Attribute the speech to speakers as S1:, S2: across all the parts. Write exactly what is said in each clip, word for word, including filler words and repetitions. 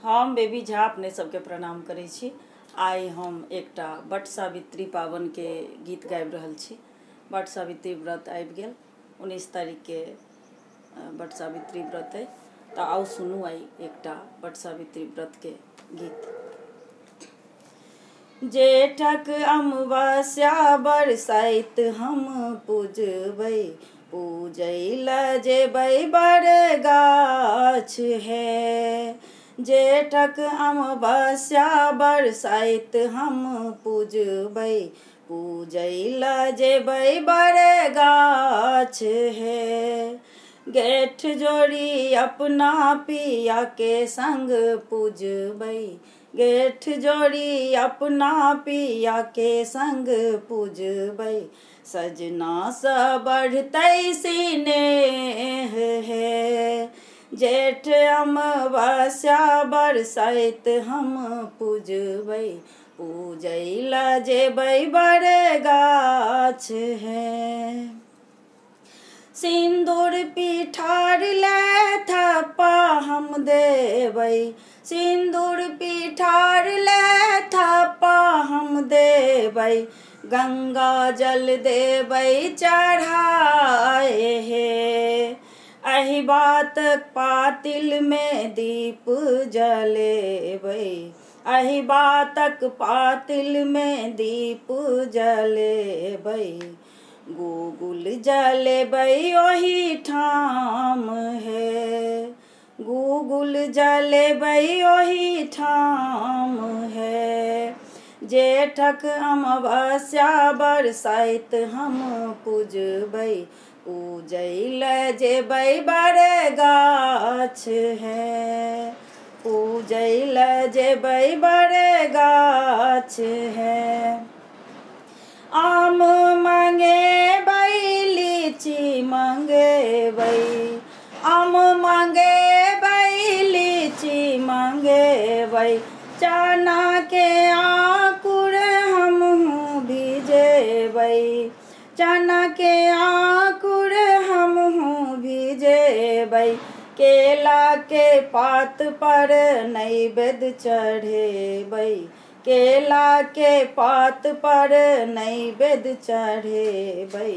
S1: हम बेबी झा अपने सबके प्रणाम करै छी। आइ हम एकटा बट सावित्री पावन के गीत गाबि रहल छी। बट सावित्री व्रत आबि गेल, उन्नीस तारीख के बट सावित्री व्रत है। तो आओ सुनू आई एकटा बट सावित्री व्रत के गीत। जेठक अमावस्या बरसाइत हम पूजबै, पूजैला जेबै बड़ गाछ है। जेठक अमावस्या बरसाइत हम पूजबै, पूजैला जेबै बड़ गाछ है। गेठ जोड़ी अपना पिया के संग पूजबै, गेठ जोड़ी अपना पिया के संग पूजबै। सजना सा बढ़तै स्नेह है, जेठ अमावस्या बरसाइत हम पूजबै, पूजैला जेबै बड़ गाछ है। सिंदूर पिठार ले थप्पा हम देबै, सिंदूर पिठार ले थप्पा हम देबै। गंगा जल देबै चढ़ाए हे, एहि बातक पातिल में दीप जलेबै, एहि बातक पातिल में दीप जलेबै। गूगुल जलेबै ओही ठाम है, गूगुल जलेबै ओही ठाम है। जेठक अमावस्या बरसाइत हम पूजबै, पूजैला जेबै बड़ गाछ है, पूजैला जेबै बड़ गाछ है। आम मंगेबै लीची मंगेबै, आम मंगेबै लीची मंगेबै। चना के आँकुर हमहूँ भिजेबै, चना के आँकुर हमहूँ भिजेबै। केला के पात पर नैवेद्य चढ़ेबै, केला के पात पर नैवेद्य चढ़ेबै।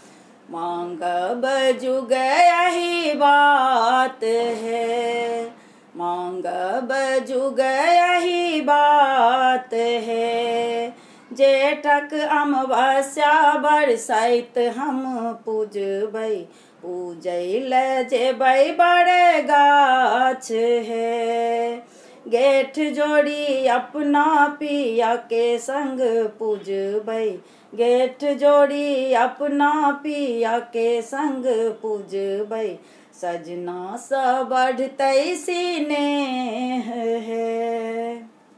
S1: मांगब जुग यही बात है, मांगब जुग यही बात है। जेठक अमावस्या बरसाइत हम पूजबै, पूजैला जेबै बड़ गाछ है। गेठ जोड़ी अपना पिया के संग पूजबै, गेठ जोड़ी अपना पिया के संग पूजबै। सजना सा बढ़तै स्नेह है,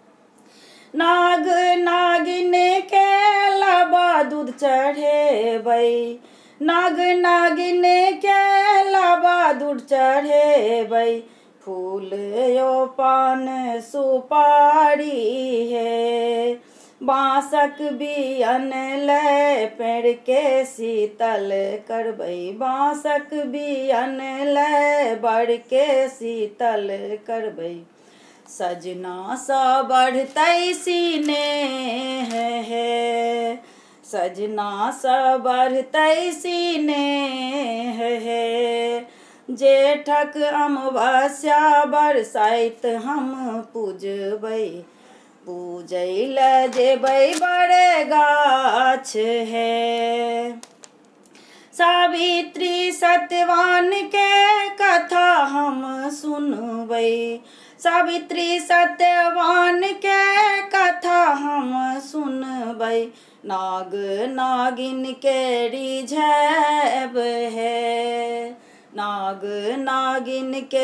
S1: नाग नागिन के लाबा दूध चढ़ेबै, नाग नागिन के लाबा दूध चढ़ेबै। फूल यो पान सुपारी है, बाँसक बियन ले पेड़ के शीतल करबै, बाँसक बियन ले बड़ के शीतल करबै। सजना सा बढ़तै स्नेह है, सजना सा बढ़तै स्नेह है। जेठक अमावस्या बरसाइत हम पूजबै, पूजैला जेबै बड़ गाछ है। सावित्री सत्यवान के कथा हम सुनबै, सावित्री सत्यवान के कथा हम सुनबै। नाग नागिन के रिझैब है, नाग नागिन के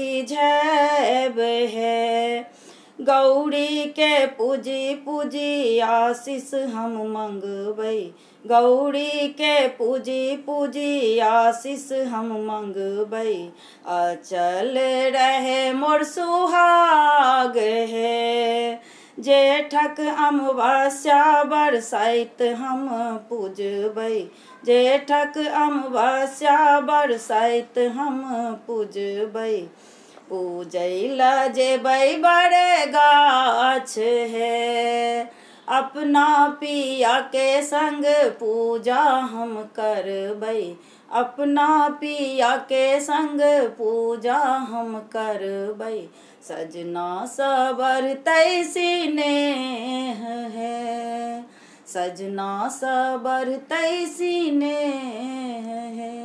S1: रिझैब है। गौरी के पूजी पूजी आशीष हम मंगबै, गौरी के पूजी पूजी आशीष हम मंगबै। अचल रहे मोर सुहाग है, जेठक अमावस्या बरसाइत हम पूजबै, जेठक अमावस्या बरसाइत हम पूजबै। पूजैला जेबै बड़े गाछ है, अपना पिया के संग पूजा हम करबै, अपना पिया के संग पूजा हम करबै। सजना सबरतै सिनेह है, सजना सबरतै सिनेह है।